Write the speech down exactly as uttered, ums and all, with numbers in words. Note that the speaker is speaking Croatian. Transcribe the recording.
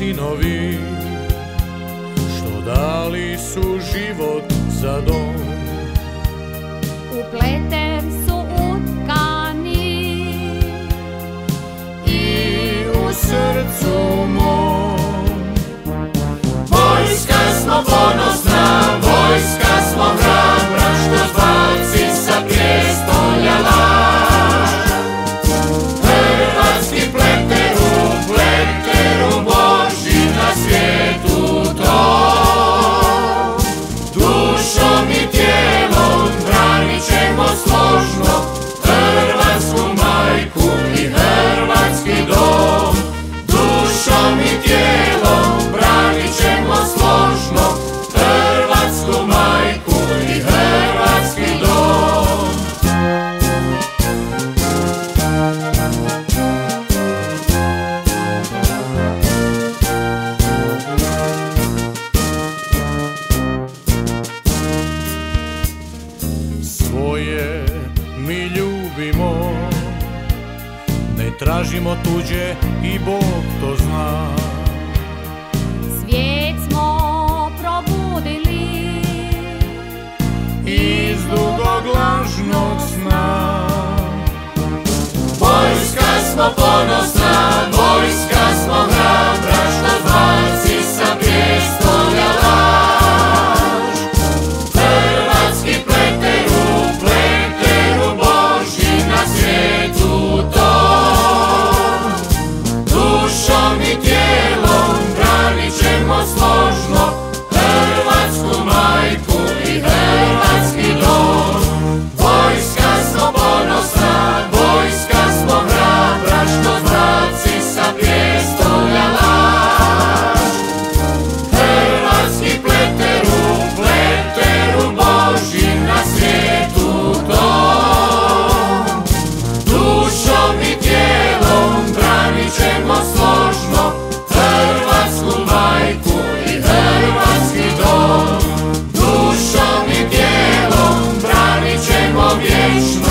sinovi, što dali su život za dom. U pleter su utkani i u srcu mom. Vojska smo ponosna, vojska smo hrabra, što zbaci sa prijestolja laž. Hrvatski pleteru, pleteru Božji na svijetu tom. Dušom i tijelom branit ćemo složno Hrvatsku majku i hrvatski dom. Dušom i tijelom branit ćemo složno Hrvatsku majku i hrvatski dom. Svoje mi ljubimo, ne tražimo tuđe i Bog to zna. Svijet smo probudili iz dugog lažnog sna. Vojska smo ponosna, vojska smo hrabra, što zbaci sa prijestolja laž. Hrvatski pleteru, pleteru Božji na svijetu tom. Dušom i tijelom branit ćemo složno Hrvatsku majku i hrvatski dom. Vojska smo ponosna, vojska smo hrabra, što zbaci sa prijestolja laž. Hrvatski pleteru, pleteru Božji na svijetu tom. Dušom i tijelom branit ćemo složno Hrvatsku majku i hrvatski dom. Dušom i tijelom branit ćemo vječno